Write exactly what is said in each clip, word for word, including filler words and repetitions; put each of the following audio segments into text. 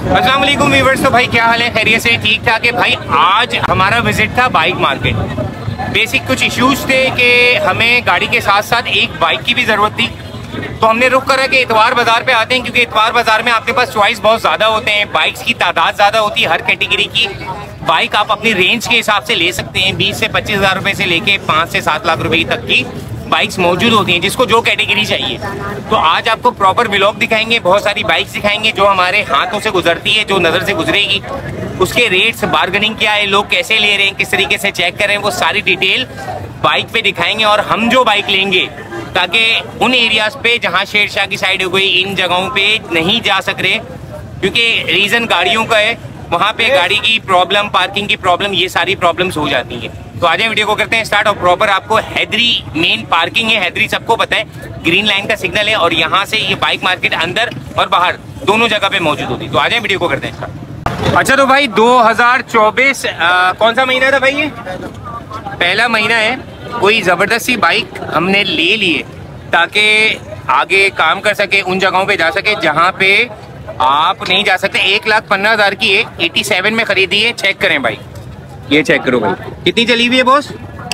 अस्सलाम वालेकुम व्यूअर्स। तो भाई क्या हाल है, खैरियत से, ठीक ठाक है भाई। आज हमारा विजिट था बाइक मार्केट। बेसिक कुछ इश्यूज थे कि हमें गाड़ी के साथ साथ एक बाइक की भी ज़रूरत थी, तो हमने रुख करा कि इतवार बाज़ार पे आते हैं, क्योंकि इतवार बाज़ार में आपके पास चॉइस बहुत ज़्यादा होते हैं, बाइक्स की तादाद ज़्यादा होती है, हर कैटेगरी की बाइक आप अपनी रेंज के हिसाब से ले सकते हैं। बीस से पच्चीस हज़ार रुपये से लेके पाँच से सात लाख रुपये तक की बाइक्स मौजूद होती हैं, जिसको जो कैटेगरी चाहिए। तो आज आपको प्रॉपर व्लॉग दिखाएंगे, बहुत सारी बाइक्स दिखाएंगे जो हमारे हाथों से गुजरती है, जो नज़र से गुजरेगी, उसके रेट्स, बार्गेनिंग क्या है, लोग कैसे ले रहे हैं, किस तरीके से चेक कर रहे हैं, वो सारी डिटेल बाइक पे दिखाएंगे। और हम जो बाइक लेंगे, ताकि उन एरियाज पे जहाँ शेरशाह की साइड हो गई, इन जगहों पे नहीं जा सक रहे, क्योंकि रीज़न गाड़ियों का है, वहाँ पे गाड़ी की प्रॉब्लम, पार्किंग की प्रॉब्लम, ये सारी प्रॉब्लम्स हो जाती हैं। तो आज वीडियो को करते हैं स्टार्ट। और प्रॉपर आपको हैदरी मेन पार्किंग है, हैदरी सबको पता है, ग्रीन लाइन का सिग्नल है, और यहाँ से ये बाइक मार्केट अंदर और बाहर दोनों जगह पे मौजूद होती है। तो आज वीडियो को करते हैं स्टार्ट। अच्छा, तो भाई दो हज़ार चौबीस कौन सा महीना था भाई? ये पहला महीना है। कोई ज़बरदस्ती बाइक हमने ले लिए ताकि आगे काम कर सके, उन जगहों पे जा सके जहाँ पे आप नहीं जा सकते। एक लाख पंद्रह हज़ार की है, एटी सेवन में खरीदी है। चेक करें भाई, ये चेक करो भाई, कितनी चली हुई है बॉस?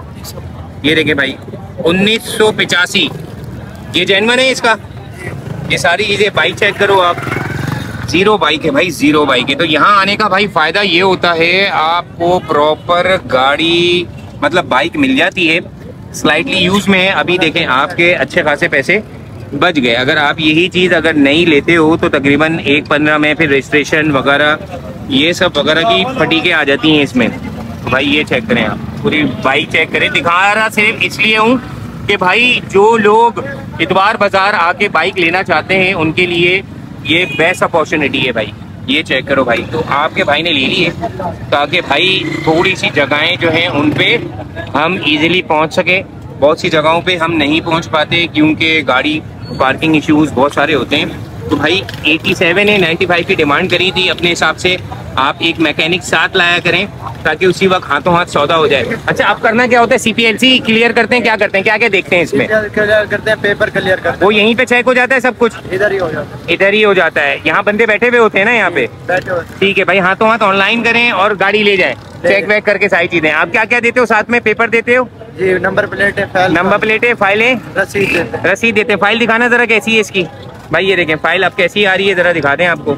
ये देखें भाई, उन्नीस सौ पिचासी। ये जेन्युइन है इसका, ये सारी चीज़ें बाइक चेक करो आप। जीरो बाइक है भाई, जीरो बाइक है। तो यहाँ आने का भाई फ़ायदा ये होता है, आपको प्रॉपर गाड़ी मतलब बाइक मिल जाती है, स्लाइटली यूज़ में है। अभी देखें, आपके अच्छे खासे पैसे बच गए। अगर आप यही चीज़ अगर नहीं लेते हो तो तकरीबन एक पंद्रह में फिर रजिस्ट्रेशन वगैरह, ये सब वगैरह की फटीकें आ जाती हैं इसमें। भाई ये चेक करें, आप पूरी बाइक चेक करें। दिखा रहा सिर्फ इसलिए हूँ कि भाई जो लोग इतवार बाज़ार आके बाइक लेना चाहते हैं, उनके लिए ये बेस्ट अपॉर्चुनिटी है भाई। ये चेक करो भाई। तो आपके भाई ने ले ली है ताकि भाई थोड़ी सी जगहें जो हैं उन पे हम इजीली पहुंच सके। बहुत सी जगहों पे हम नहीं पहुंच पाते क्योंकि गाड़ी पार्किंग इश्यूज बहुत सारे होते हैं। तो भाई सत्तासी है, पचानवे की डिमांड करी थी, अपने हिसाब से आप एक मैकेनिक साथ लाया करें ताकि उसी वक्त हाथों हाथ सौदा हो जाए। अच्छा, आप करना क्या होता है? सीपीएलसी क्लियर करते हैं, क्या करते हैं, क्या क्या देखते हैं इसमें? क्लियर करते हैं, पेपर क्लियर करते हैं। वो यहीं पे चेक हो जाता है सब कुछ? इधर ही हो जाता है, इधर ही हो जाता है। यहाँ बंदे बैठे हुए होते हैं ना यहाँ पे? ठीक है भाई, हाथों हाथ ऑनलाइन करें और गाड़ी ले जाए, चेक वेक करके सारी चीजें। आप क्या क्या देते हो साथ में? पेपर देते हो जी, नंबर प्लेट है, फाइल, नंबर प्लेट है, फाइलें, रसीद देते हैं। रसीद देते हैं। फाइल दिखाना जरा कैसी है इसकी भाई, ये देखें फाइल आप कैसी आ रही है, जरा दिखा दें आपको।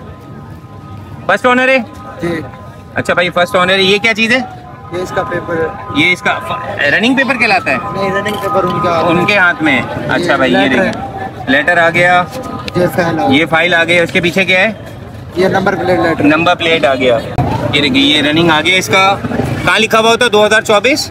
फर्स्ट ऑनर है जी। अच्छा भाई, फर्स्ट ऑनर है। ये क्या चीज़ है? ये इसका पेपर है। ये इसका रनिंग पेपर कहलाता है? नहीं, रनिंग पेपर उनका उनके हाथ में है। अच्छा भाई, ये देखें लेटर आ गया, ये फाइल, ये फाइल आ गई। उसके पीछे क्या है? ये number plate letter, number plate आ गया। ये देखिए, ये रनिंग आ गया। इसका कहाँ लिखा हुआ होता है? दो हज़ार चौबीस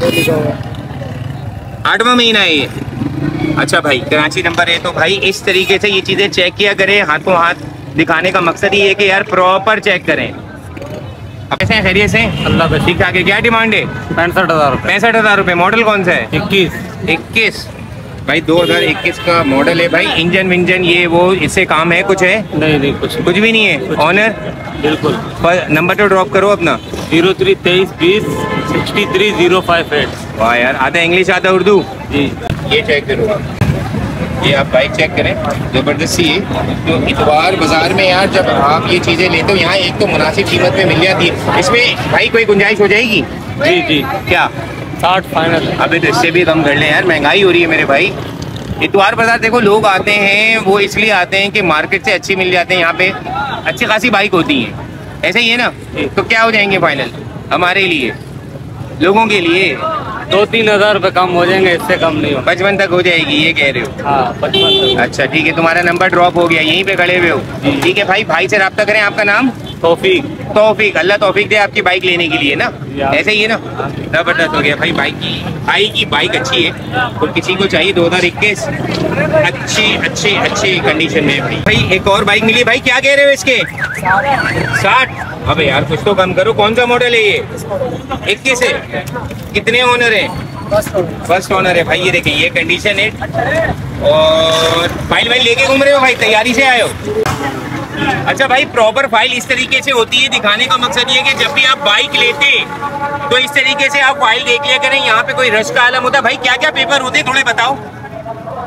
आठवां महीना है ये। अच्छा भाई, कराची नंबर है। तो भाई इस तरीके से ये चीज़ें चेक किया करें, हाथों हाथ दिखाने का मकसद ही है कि यार प्रॉपर चेक करें। अब कैसे हैं, खैरियत से? अल्लाह का ठीक ठाक है। क्या डिमांड है? पैंसठ हजार पैंसठ हज़ार रुपये। मॉडल कौन सा है? इक्कीस इक्कीस भाई, दो हज़ार इक्कीस का मॉडल है भाई। इंजन विंजन ये वो इससे काम है कुछ है? नहीं नहीं कुछ कुछ भी नहीं है। ऑनर बिल्कुल। नंबर तो ड्रॉप करो अपना। जीरो थ्री तेईस बीस sixty three zero five eight. वाह यार, आता इंग्लिश, आता उर्दू जी। ये चेक करो आप, ये आप बाइक चेक करें, ज़बरदस्ती है। तो इतवार बाज़ार में यार जब आप ये चीज़ें लेते हो, यहाँ एक तो मुनासिब कीमत में मिल जाती है। इसमें भाई कोई गुंजाइश हो जाएगी? जी जी, क्या साठ फाइनल। अभी तो इससे भी कम कर लें यार, महंगाई हो रही है मेरे भाई। इतवार बाज़ार देखो, लोग आते हैं वो इसलिए आते हैं कि मार्केट से अच्छी मिल जाते हैं, यहाँ पे अच्छी खासी बाइक होती हैं, ऐसे ही है ना? तो क्या हो जाएंगे फाइनल हमारे लिए, लोगों के लिए? दो तीन हजार रुपये कम हो जाएंगे, इससे कम नहीं हो। पचपन तक हो जाएगी ये कह रहे हो? हाँ, पचपन। अच्छा ठीक है, तुम्हारा नंबर ड्रॉप हो गया, यहीं पे खड़े हुए हो। ठीक है भाई, भाई से रब्ता करें। आपका नाम? तौफीक। तौफीक, अल्लाह तौफीक दे आपकी बाइक लेने के लिए ना, ऐसे ही है ना? जबरदस्त हो गया भाई। बाइक की भाई की बाइक अच्छी है, तो किसी को चाहिए दो हज़ार इक्कीस अच्छी अच्छी अच्छी कंडीशन में भाई। भाई एक और बाइक मिली भाई, क्या कह रहे हो इसके? साठ। अबे यार कुछ तो कम करो। कौन सा मॉडल है ये? इक्कीस है। कितने ओनर है? फर्स्ट ओनर है भाई। ये देखिए, ये कंडीशन है। और फाइल वाइल लेके घूम रहे हो भाई, तैयारी से आए हो? अच्छा भाई, प्रॉपर फाइल इस तरीके से होती है। दिखाने का मकसद ये है कि जब भी आप बाइक लेते तो इस तरीके से आप फाइल देख लिया करें। यहाँ पे कोई रश का आलम होता है भाई। क्या क्या पेपर होते हैं थोड़े बताओ?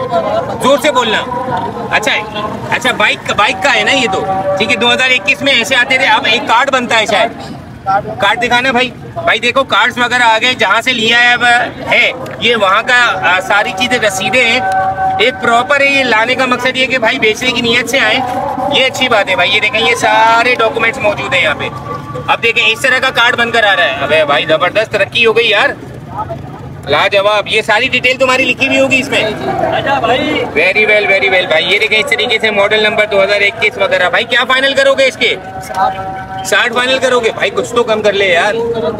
जोर से बोलना। अच्छा अच्छा, बाइक बाइक का है ना ये तो, ठीक है। दो हज़ार इक्कीस में ऐसे आते थे, अब एक कार्ड बनता है शायद। कार्ड दिखाना भाई। भाई देखो कार्ड्स वगैरह आ गए, जहाँ से लिया है अब है ये वहाँ का आ, सारी चीजें रसीदें हैं, एक प्रॉपर है। ये लाने का मकसद ये कि भाई बेचने की नीयत से आए, ये अच्छी बात है भाई। ये देखें, ये सारे डॉक्यूमेंट्स मौजूद है यहाँ पे। अब देखें इस तरह का कार्ड बनकर आ रहा है। अबे भाई जबरदस्त तरक्की हो गई यार, लाजवाब। ये सारी डिटेल तुम्हारी लिखी हुई होगी इसमें। वेरी वेल वेरी वेल भाई। ये देखें इस तरीके से मॉडल नंबर दो हज़ार इक्कीस वगैरह। भाई क्या फाइनल करोगे इसके? साठ फाइनल करोगे भाई? कुछ तो कम कर ले यार,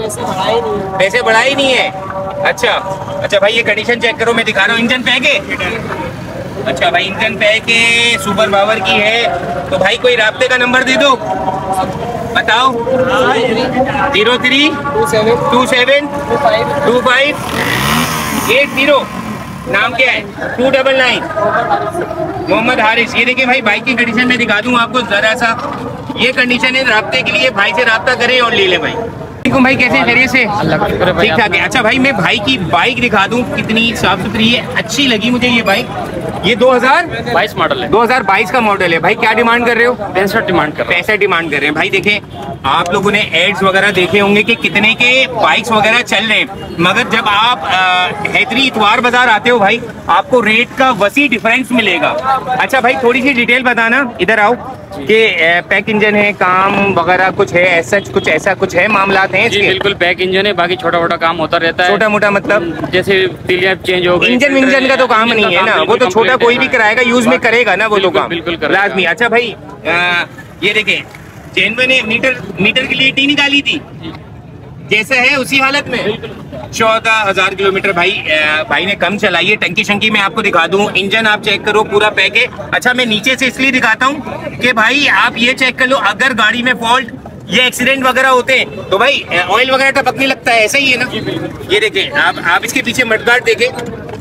पैसे बढ़ा ही नहीं है। अच्छा अच्छा भाई, ये कंडीशन चेक करो, मैं दिखा रहा हूँ। इंजन पैक है? अच्छा भाई, इंजन पैक है, सुपर पावर की है। तो भाई कोई राब्ते का नंबर दे दो, बताओ। Zero three two seven two five eight zero. नाम क्या है? Two double nine Mohammad Haris. ये देखिए भाई, बाइक की कंडीशन में दिखा दूं आपको जरा सा। ये कंडीशन है, राब्ते के लिए भाई से राब्ता करें और ले लें भाई। भाई कैसे खैरियत से? ठीक ठाक है। अच्छा भाई, मैं भाई की बाइक दिखा दूं, कितनी साफ सुथरी है, अच्छी लगी मुझे ये बाइक। ये दो हज़ार बाईस मॉडल है, दो हज़ार बाईस का मॉडल है भाई। क्या डिमांड कर रहे हो? पैंसठ डिमांड कर रहे हैं। पैंसठ डिमांड कर रहे हैं भाई। देखें आप लोगों ने एड्स वगैरह देखे होंगे कि कितने के बाइक्स वगैरह चल रहे हैं, मगर जब आप हैदरी इतवार बाजार आते हो भाई, आपको रेट का वसी डिफरेंस मिलेगा। अच्छा भाई, थोड़ी सी डिटेल बताना, इधर आओ, कि पैक इंजन है, काम वगैरह कुछ है, ऐसा कुछ ऐसा कुछ है, मामलात हैं इसके? बिल्कुल पैक इंजन है, बाकी छोटा मोटा काम होता रहता है। छोटा मोटा मतलब जैसे तिलियां चेंज हो गई, इंजन इंजन का तो काम नहीं है ना, वो तो छोटा कोई भी कराएगा, यूज में करेगा ना वो तो काम बिल्कुल लाजमी। अच्छा भाई, आ, ये देखें, चेनवे ने मीटर मीटर के लिए टी निकाली थी, जैसा है उसी हालत में। चौदह हजार किलोमीटर भाई भाई ने कम चलाई है। टंकी शंकी में आपको दिखा दूं, इंजन आप चेक करो, पूरा पैक है। अच्छा मैं नीचे से इसलिए दिखाता हूं कि भाई आप ये चेक कर लो, अगर गाड़ी में फॉल्ट ये एक्सीडेंट वगैरह होते हैं तो भाई ऑयल वगैरह टपकने लगता है, ऐसा ही है ना। ये देखें आप आप इसके पीछे मडगार्ड देखें,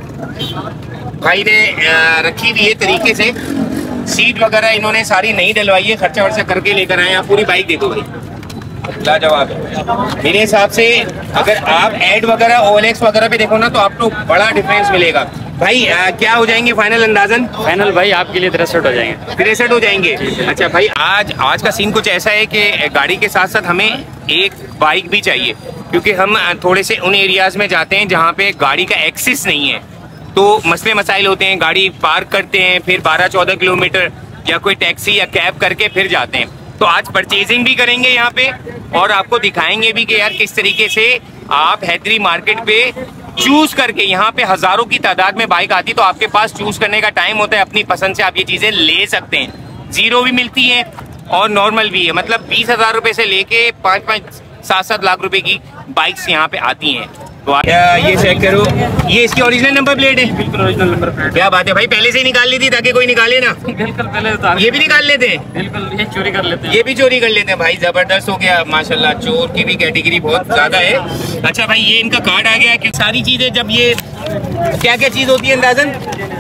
भाई ने रखी हुई है तरीके से। सीट वगैरह इन्होंने सारी नहीं डलवाई है, खर्चा वर्चा करके लेकर आए। आप पूरी बाइक देखो भाई, लाजवाब है मेरे हिसाब से। अगर आप एड वगैरह ओएलएक्स वगैरह पे देखो ना, तो आपको बड़ा डिफरेंस मिलेगा भाई। आ, क्या हो जाएंगे फाइनल अंदाजन? फाइनल भाई आपके लिए तिरसठ हो जाएंगे। तिरसठ हो जाएंगे। अच्छा भाई, आज आज का सीन कुछ ऐसा है कि गाड़ी के साथ साथ हमें एक बाइक भी चाहिए, क्योंकि हम थोड़े से उन एरियाज में जाते हैं जहाँ पे गाड़ी का एक्सेस नहीं है, तो मसले मसाइल होते हैं। गाड़ी पार्क करते हैं, फिर बारह चौदह किलोमीटर या कोई टैक्सी या कैब करके फिर जाते हैं। तो आज परचेजिंग भी करेंगे यहाँ पे, और आपको दिखाएंगे भी कि यार किस तरीके से आप हैदरी मार्केट पे चूज करके, यहाँ पे हजारों की तादाद में बाइक आती, तो आपके पास चूज करने का टाइम होता है, अपनी पसंद से आप ये चीजें ले सकते हैं। जीरो भी मिलती है और नॉर्मल भी है, मतलब बीस हजार रुपए से लेके पाँच पाँच सात सात लाख रुपए की बाइक्स यहाँ पे आती हैं। तो ये चेक करो, ये इसकी ओरिजिनल नंबर प्लेट है। बिल्कुल ओरिजिनल नंबर प्लेट। क्या बात है भाई, पहले से ही निकाल ली थी ताकि कोई निकाले ना? बिल्कुल पहले ये भी निकाल लेते हैं, बिल्कुल ये चोरी कर लेते हैं, ये भी चोरी कर लेते हैं भाई। जबरदस्त हो गया माशाल्लाह, चोर की भी कैटेगरी बहुत ज्यादा है। अच्छा भाई, ये इनका कार्ड आ गया कि सारी चीजें, जब ये क्या क्या चीज होती है अंदाजन?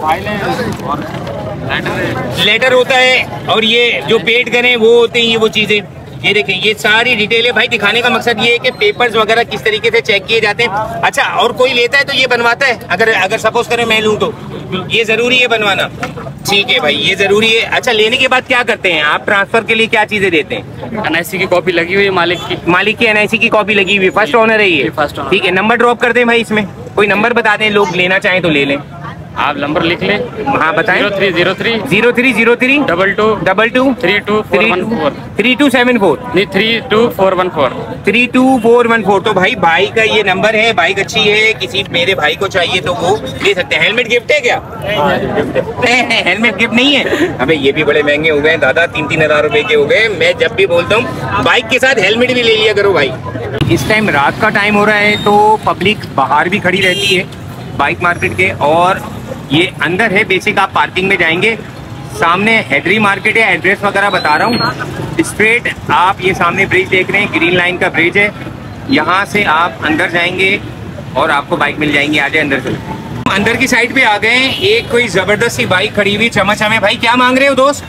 लेटर होता है, और ये जो पेड करें वो होते हैं, ये वो चीजें। ये देखें, ये सारी डिटेल है भाई। दिखाने का मकसद ये है कि पेपर्स वगैरह किस तरीके से चेक किए जाते हैं। अच्छा, और कोई लेता है तो ये बनवाता है? अगर अगर सपोज करें मैं लूँ तो ये जरूरी है बनवाना? ठीक है भाई, ये जरूरी है। अच्छा, लेने के बाद क्या करते हैं आप? ट्रांसफर के लिए क्या चीजें देते हैं? एनआईसी की कॉपी लगी हुई है, मालिक की मालिक की एनआईसी की कॉपी लगी हुई, फर्स्ट ओनर है ये? First owner. ठीक है, नंबर ड्रॉप कर दें भाई, इसमें कोई नंबर बता दें, लोग लेना चाहें तो ले लें। आप नंबर लिख लें। हाँ बताएं। Zero three zero three zero three zero three double two double two three two four one four three two seven four नहीं three two four one four three two four one four. तो भाई भाई का ये number है, bike अच्छी है, किसी मेरे भाई को चाहिए तो वो ले सकते हैं। हेलमेट गिफ्ट है क्या? हेलमेट गिफ्ट नहीं है? अबे ये भी बड़े महंगे हो गए दादा, तीन तीन हजार रुपए के हो गए। मैं जब भी बोलता हूँ बाइक के साथ हेलमेट भी ले लिया करो भाई। इस टाइम रात का टाइम हो रहा है, तो पब्लिक बाहर भी खड़ी रहती है बाइक मार्केट के, और ये अंदर है बेसिक। आप पार्किंग में जाएंगे, सामने हैदरी मार्केट है, एड्रेस वगैरह बता रहा हूँ। स्ट्रेट आप ये सामने ब्रिज देख रहे हैं, ग्रीन लाइन का ब्रिज है, यहाँ से आप अंदर जाएंगे और आपको बाइक मिल जाएंगी। आ जाए अंदर से। अंदर की साइड पे आ गए हैं, एक कोई जबरदस्त सी बाइक खड़ी हुई चमचम है। भाई क्या मांग रहे हो दोस्त?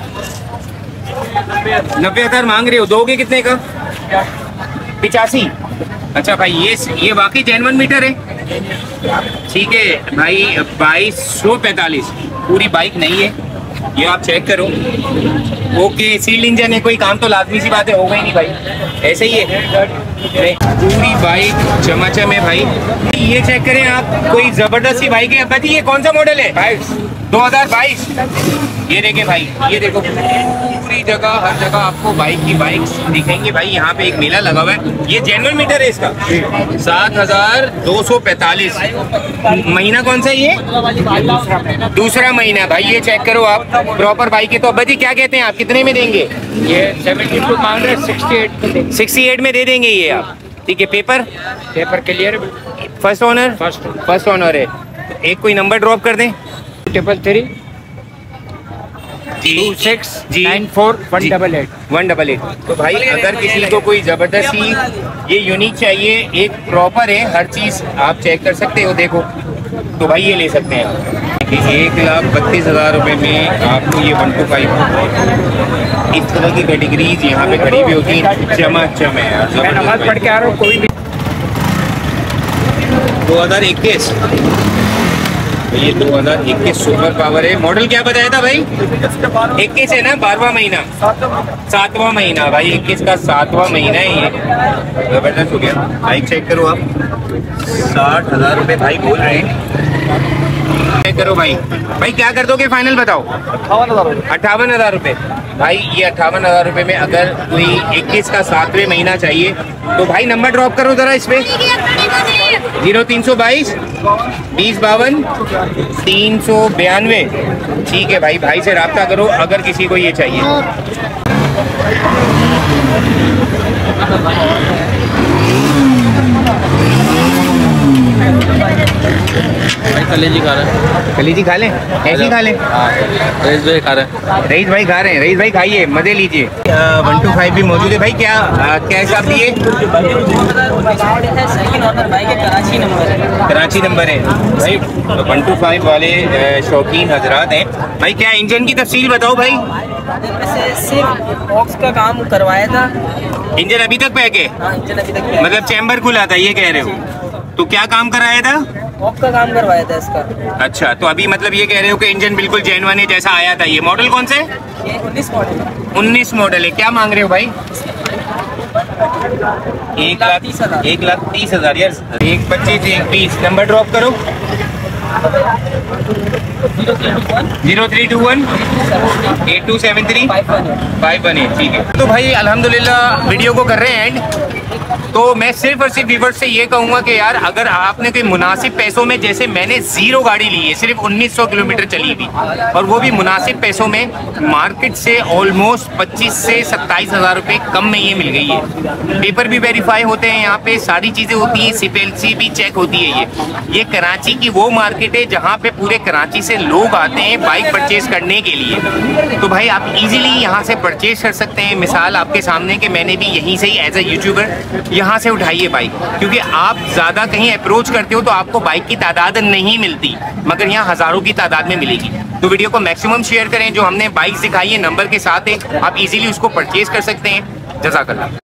नब्बे हजार मांग रहे हो, दोगे कितने का? पिचासी। अच्छा भाई, ये ये वाकई जेन्युइन मीटर है? ठीक है भाई, बाईस सौ पैंतालीस पूरी बाइक नहीं है, ये आप चेक करो। ओके, सील्ड इंजन है, कोई काम तो लाजमी सी बात है, होगा ही नहीं भाई, ऐसे ही है। पूरी बाइक चमाचम है भाई। ये चेक करें आप, कोई जबरदस्त सी बाइक है। अब्बा जी ये कौन सा मॉडल है? बाईस दो हजार बाईस। ये देखे भाई, ये देखो पूरी जगह हर जगह आपको बाइक की बाइक्स दिखेंगे भाई। यहाँ पे एक मेला लगा हुआ है, ये जेन्युइन मीटर है इसका, सात हजार दो सौ पैतालीस। महीना कौन सा ये? दूसरा महीना भाई। ये चेक करो आप, प्रॉपर बाइक है। तो अब्बा जी क्या कहते हैं आप, कितने में देंगे? ये सेवेंटी टू मांग रहे, सिक्सटी एट में देंगे। सिक्सटी एट में दे देंगे ये आप, ठीक है। Paper paper clear, first owner? First first owner है। एक कोई नंबर ड्रॉप कर दें। ट्रिपल थ्री जी टू सिक्स जी nine four one double eight one double eight. तो भाई अगर किसी को कोई जबरदस्त ही ये यूनिक चाहिए, एक प्रॉपर है, हर चीज आप चेक कर सकते हो, देखो तो भाई ये ले सकते हैं। एक लाख बत्तीस हजार रुपए में आपको ये वन टू फाइव इस तरह की कैटेगरीज यहाँ पे खड़ी हुई होती है। चमाचम है यार, मैं नमाज पढ़ के आ रहा हूँ। कोई भी दो हजार इक्कीस, ये दो हजार इक्कीस सुपर पावर है। मॉडल क्या बताया था भाई? इक्कीस है ना, बारहवां महीना, सातवां महीना भाई, इक्कीस का सातवां महीना है ये। जबरदस्त हो गया। बाइक चेक करो आप, साठ हजार रुपये भाई बोल रहे हैं। चेक करो भाई, भाई क्या कर दोगे फाइनल बताओ? अट्ठावन हजार अट्ठावन हजार रुपये भाई। ये अट्ठावन हजार रुपये में अगर कोई इक्कीस का सातवें महीना चाहिए तो भाई नंबर ड्रॉप करो जरा इस पे। जीरो तीन सौ बाईस बीस बावन तीन सौ बयानवे। ठीक है भाई, भाई से रब्ता करो अगर किसी को ये चाहिए। भाई कलेजी खा रहे हैं। कलीजी खा लें, ऐसी खा लें। रईस भाई खा रहे हैं। रईस भाई खा रहे हैं, रईस भाई खाइए, मजे लीजिए। वन टू फाइव भी मौजूद है भाई। क्या आ, क्या हिसाब दिए? कराची नंबर है। कराची नंबर है भाई। वन टू फाइव वाले शौकीन हजरात हैं भाई। क्या इंजन की तफसील बताओ भाई। वैसे सिर्फ बॉक्स का काम करवाया था। इंजन अभी तक पैक है? हाँ, इंजन अभी तक मतलब चैम्बर खुला था, ये कह रहे हो? तो क्या काम कराया था? बॉक्स का काम करवाया था इसका। अच्छा, तो अभी मतलब ये कह रहे हो कि इंजन बिल्कुल जेन्युइन है जैसा आया था। ये मॉडल कौन सा है? ये उन्नीस मॉडल है। उन्नीस मॉडल है। क्या मांग रहे हो भाई? एक लाख तीस हजार। एक लाख तीस हजार यार। एक पच्चीस एक बीस। नंबर ड्रॉप करो। Zero three two one eight two seven three five one eight. ठीक है, तो भाई अल्हम्दुलिल्लाह वीडियो को कर रहे हैं एंड। तो मैं सिर्फ और सिर्फ व्यूअर्स से ये कहूँगा कि यार अगर आपने कोई मुनासिब पैसों में, जैसे मैंने जीरो गाड़ी ली है, सिर्फ उन्नीस सौ किलोमीटर चली हुई, और वो भी मुनासिब पैसों में, मार्केट से ऑलमोस्ट पच्चीस से सत्ताईस हज़ार रुपये कम में ये मिल गई है। पेपर भी वेरीफाई होते हैं यहाँ पे, सारी चीज़ें होती हैं, सिपेलसी भी चेक होती है। ये ये कराची की वो मार्केट है जहाँ पे पूरे कराची से लोग आते हैं बाइक परचेज करने के लिए। तो भाई आप इजीली यहाँ से परचेज कर सकते हैं। मिसाल आपके सामने कि मैंने भी यहीं से ही एज ए यूट्यूबर यहाँ से उठाइए बाइक, क्योंकि आप ज़्यादा कहीं अप्रोच करते हो तो आपको बाइक की तादाद नहीं मिलती, मगर यहाँ हज़ारों की तादाद में मिलेगी। तो वीडियो को मैक्सिमम शेयर करें। जो हमने बाइक दिखाई है नंबर के साथ है, आप इजीली उसको परचेज कर सकते हैं। जज़ाकल्लाह।